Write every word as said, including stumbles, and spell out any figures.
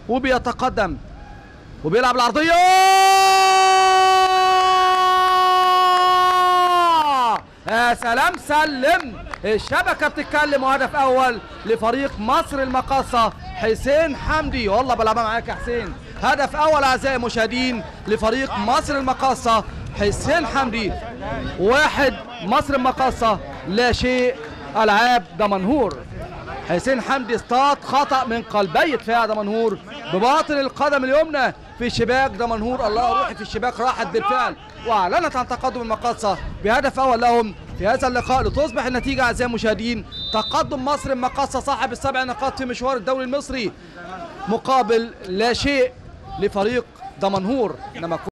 وبيتقدم وبيلعب العرضية. يا سلام، سلم الشبكة بتتكلم. وهدف أول لفريق مصر المقاصة، حسين حمدي. والله بلعبها معاك يا حسين. هدف أول أعزائي المشاهدين لفريق مصر المقاصة، حسين حمدي. واحد مصر المقاصة لا شيء ألعاب دمنهور. حسين حمدي اصطاد خطأ من قلبي دفاع دمنهور بباطن القدم اليمنى في شباك دمنهور. الله، روحي في الشباك راحت بالفعل، واعلنت عن تقدم المقاصة بهدف اول لهم في هذا اللقاء، لتصبح النتيجة اعزائي المشاهدين تقدم مصر المقاصة صاحب السبع نقاط في مشوار الدوري المصري، مقابل لا شيء لفريق دمنهور. انما